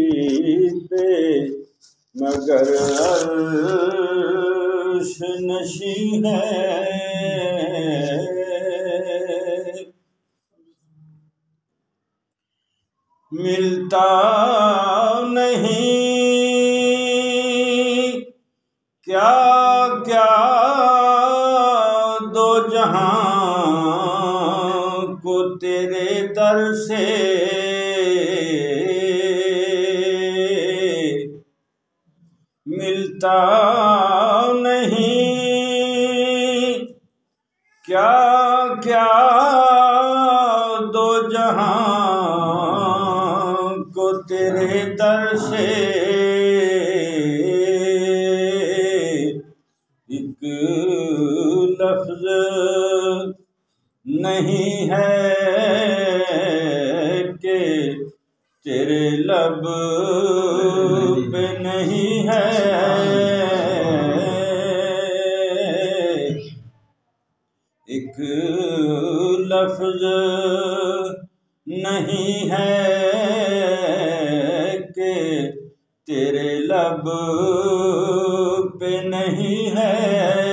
पे मगर अर्श नशी है। मिलता नहीं क्या क्या दो जहां को तेरे दर से। मिलता नहीं क्या क्या दो जहां को तेरे दर से। एक लफ्ज नहीं है कि तेरे लब पे नहीं है। एक लफ्ज नहीं है कि तेरे लब पे नहीं है।